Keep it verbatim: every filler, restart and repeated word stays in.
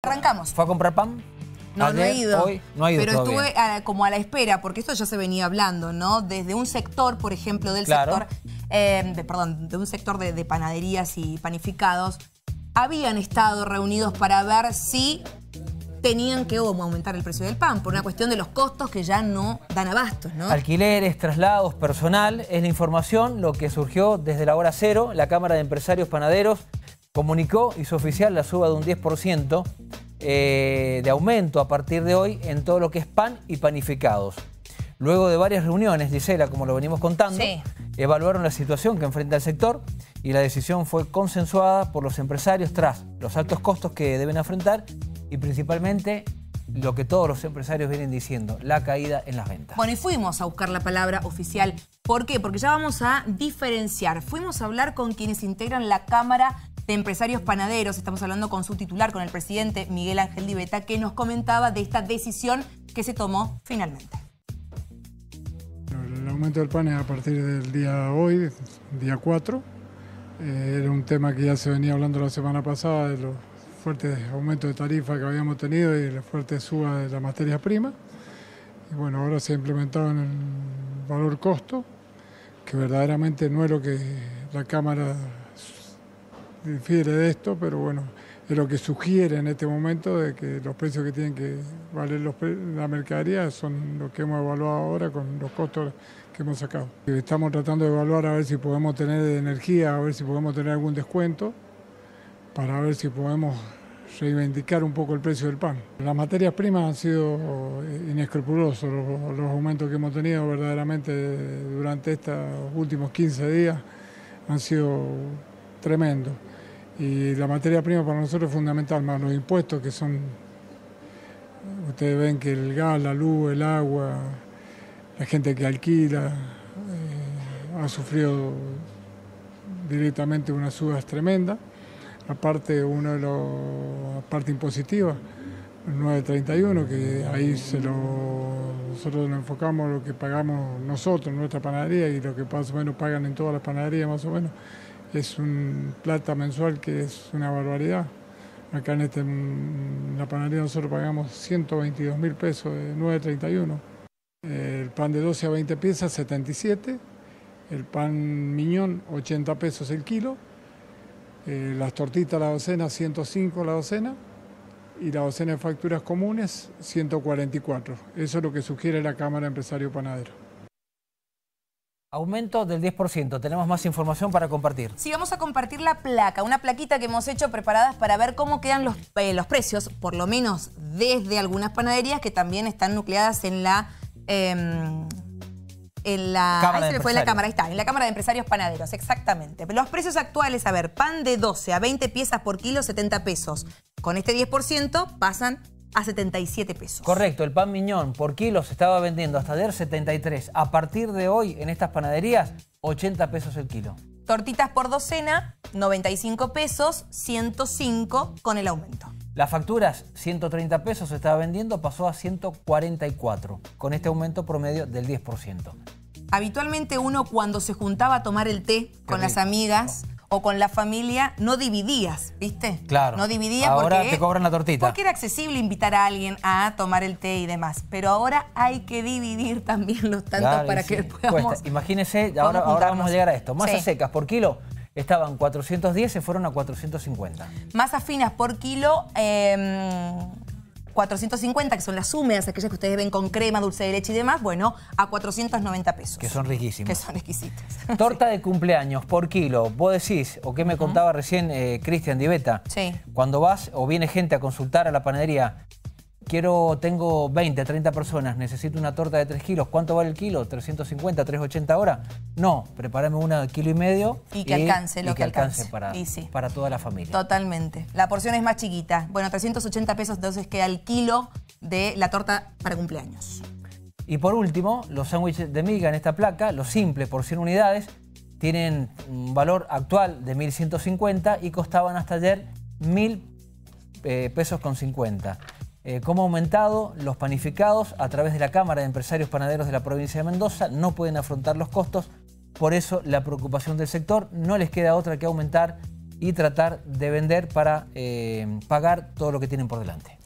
Arrancamos. ¿Fue a comprar pan? No, Ayer, no he ido. Hoy, no ha ido pero todavía. estuve a, como a la espera, porque esto ya se venía hablando, ¿no? Desde un sector, por ejemplo, del Claro. sector, eh, de, perdón, de un sector de, de panaderías y panificados, habían estado reunidos para ver si tenían que aumentar el precio del pan, por una cuestión de los costos que ya no dan abastos, ¿no? Alquileres, traslados, personal, es la información, lo que surgió desde la hora cero. La Cámara de Empresarios Panaderos comunicó, hizo oficial la suba de un diez por ciento eh, de aumento a partir de hoy en todo lo que es pan y panificados. Luego de varias reuniones, Gisela, como lo venimos contando, Sí. evaluaron la situación que enfrenta el sector y la decisión fue consensuada por los empresarios tras los altos costos que deben afrontar y principalmente lo que todos los empresarios vienen diciendo, la caída en las ventas. Bueno, y fuimos a buscar la palabra oficial. ¿Por qué? Porque ya vamos a diferenciar. Fuimos a hablar con quienes integran la Cámara de Empresarios Panaderos. Estamos hablando con su titular, con el presidente Miguel Ángel Diveta, que nos comentaba de esta decisión que se tomó finalmente. El aumento del pan es a partir del día hoy, día cuatro. Eh, era un tema que ya se venía hablando la semana pasada de los fuertes aumentos de tarifa que habíamos tenido y la fuerte suba de la materia prima. Y bueno, ahora se ha implementado en el valor costo, que verdaderamente no es lo que la Cámara difiere de esto, pero bueno, es lo que sugiere en este momento de que los precios que tienen que valer los la mercadería son los que hemos evaluado ahora con los costos que hemos sacado. Estamos tratando de evaluar a ver si podemos tener energía, a ver si podemos tener algún descuento, para ver si podemos reivindicar un poco el precio del pan. Las materias primas han sido inescrupulosos los, los aumentos que hemos tenido verdaderamente durante estos últimos quince días, han sido tremendos. Y la materia prima para nosotros es fundamental, más los impuestos que son, ustedes ven que el gas, la luz, el agua, la gente que alquila, eh, ha sufrido directamente unas subas tremendas. Aparte, una de las partes impositivas, el nueve treinta y uno, que ahí se lo, nosotros nos enfocamos en lo que pagamos nosotros en nuestra panadería y lo que más o menos pagan en todas las panaderías más o menos. Es un plata mensual que es una barbaridad. Acá en, este, en la panadería nosotros pagamos ciento veintidós mil pesos de nueve treinta y uno. El pan de doce a veinte piezas, setenta y siete. El pan miñón, ochenta pesos el kilo. Eh, las tortitas, la docena, ciento cinco la docena. Y la docena de facturas comunes, ciento cuarenta y cuatro. Eso es lo que sugiere la Cámara de Empresarios Panaderos. Aumento del diez por ciento. Tenemos más información para compartir. Sí, vamos a compartir la placa, una plaquita que hemos hecho preparadas para ver cómo quedan los, eh, los precios, por lo menos desde algunas panaderías que también están nucleadas en la... Eh, en la... Cámara ahí se de me fue la Empresarios. cámara, ahí está, en la Cámara de Empresarios Panaderos, exactamente. Los precios actuales, a ver, pan de doce a veinte piezas por kilo, setenta pesos. Con este diez por ciento pasan a setenta y siete pesos. Correcto, el pan miñón por kilo se estaba vendiendo hasta ayer setenta y tres. A partir de hoy, en estas panaderías, ochenta pesos el kilo. Tortitas por docena, noventa y cinco pesos, ciento cinco con el aumento. Las facturas, ciento treinta pesos se estaba vendiendo, pasó a ciento cuarenta y cuatro, con este aumento promedio del diez por ciento. Habitualmente uno cuando se juntaba a tomar el té con rico. las amigas o con la familia, no dividías, ¿viste? Claro. No dividías Ahora porque... te cobran la tortita. Porque era accesible invitar a alguien a tomar el té y demás. Pero ahora hay que dividir también los tantos Claro, para y que sí, podamos... Cuesta. Imagínese, podamos ahora, ahora juntarnos. vamos a llegar a esto. Masas Sí. secas por kilo estaban cuatrocientos diez, se fueron a cuatrocientos cincuenta. Masas finas por kilo, eh, cuatrocientos cincuenta, que son las húmedas, aquellas que ustedes ven con crema, dulce de leche y demás, bueno, a cuatrocientos noventa pesos. Que son riquísimas. Que son exquisitas. Torta de cumpleaños por kilo. Vos decís, o qué me contaba recién eh, Cristian Diveta, Sí. cuando vas o viene gente a consultar a la panadería, quiero, tengo veinte, treinta personas, necesito una torta de tres kilos, ¿cuánto vale el kilo? ¿trescientos cincuenta, trescientos ochenta ahora? No, prepárame una de kilo y medio. Y que alcance lo y que que alcance, alcance. para, Y sí. para toda la familia. Totalmente. La porción es más chiquita. Bueno, trescientos ochenta pesos entonces queda el kilo de la torta para cumpleaños. Y por último, los sándwiches de miga en esta placa, los simples por cien unidades, tienen un valor actual de mil ciento cincuenta y costaban hasta ayer mil eh, pesos con cincuenta. Eh, ¿Cómo ha aumentado los panificados a través de la Cámara de Empresarios Panaderos de la provincia de Mendoza? No pueden afrontar los costos, por eso la preocupación del sector, no les queda otra que aumentar y tratar de vender para eh, pagar todo lo que tienen por delante.